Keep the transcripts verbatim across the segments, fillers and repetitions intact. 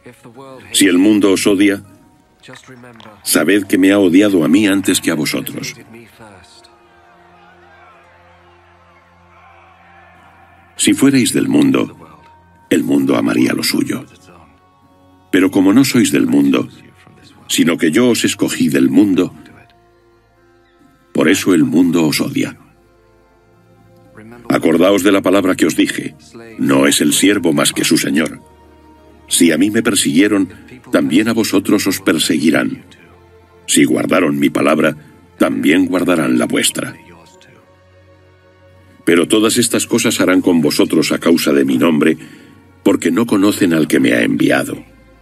Si el mundo os odia, sabed que me ha odiado a mí antes que a vosotros. Si fuerais del mundo, el mundo amaría lo suyo. Pero como no sois del mundo, sino que yo os escogí del mundo, por eso el mundo os odia. Acordaos de la palabra que os dije, no es el siervo más que su señor. Si a mí me persiguieron, también a vosotros os perseguirán. Si guardaron mi palabra, también guardarán la vuestra. Pero todas estas cosas harán con vosotros a causa de mi nombre, porque no conocen al que me ha enviado.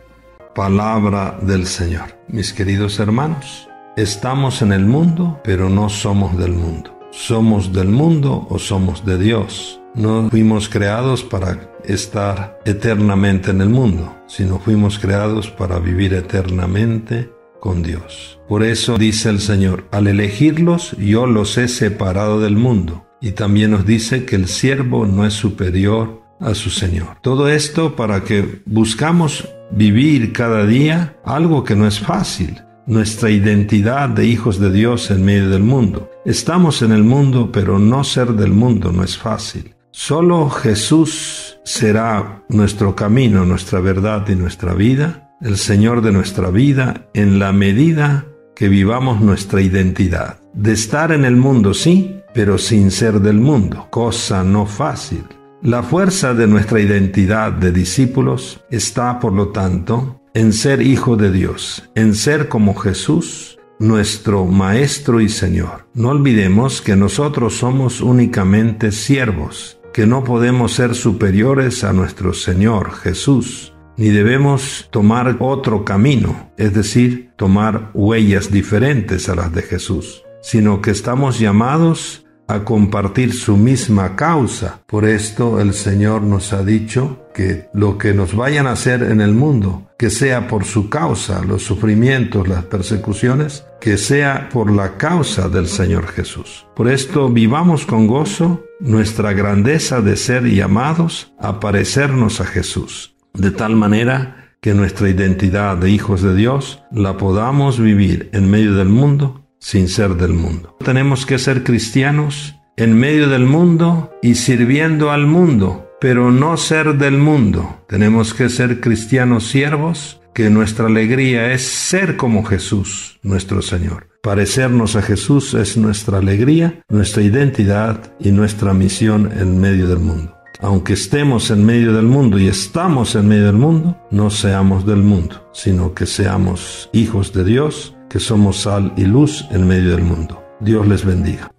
Palabra del Señor. Mis queridos hermanos, estamos en el mundo, pero no somos del mundo. ¿Somos del mundo o somos de Dios? No fuimos creados para estar eternamente en el mundo, sino fuimos creados para vivir eternamente con Dios. Por eso dice el Señor, al elegirlos yo los he separado del mundo. Y también nos dice que el siervo no es superior a su Señor. Todo esto para que buscamos vivir cada día algo que no es fácil. Nuestra identidad de hijos de Dios en medio del mundo. Estamos en el mundo, pero no ser del mundo no es fácil. Solo Jesús será nuestro camino, nuestra verdad y nuestra vida, el Señor de nuestra vida, en la medida que vivamos nuestra identidad. De estar en el mundo, sí, pero sin ser del mundo, cosa no fácil. La fuerza de nuestra identidad de discípulos está, por lo tanto, en ser hijo de Dios, en ser como Jesús, nuestro Maestro y Señor. No olvidemos que nosotros somos únicamente siervos, que no podemos ser superiores a nuestro Señor Jesús, ni debemos tomar otro camino, es decir, tomar huellas diferentes a las de Jesús, sino que estamos llamados a compartir su misma causa. Por esto el Señor nos ha dicho que lo que nos vayan a hacer en el mundo, que sea por su causa, los sufrimientos, las persecuciones, que sea por la causa del Señor Jesús. Por esto vivamos con gozo nuestra grandeza de ser llamados a parecernos a Jesús, de tal manera que nuestra identidad de hijos de Dios la podamos vivir en medio del mundo, sin ser del mundo. Tenemos que ser cristianos en medio del mundo y sirviendo al mundo, pero no ser del mundo. Tenemos que ser cristianos siervos, que nuestra alegría es ser como Jesús, nuestro Señor. Parecernos a Jesús es nuestra alegría, nuestra identidad y nuestra misión en medio del mundo. Aunque estemos en medio del mundo y estamos en medio del mundo, no seamos del mundo, sino que seamos hijos de Dios, que somos sal y luz en medio del mundo. Dios les bendiga.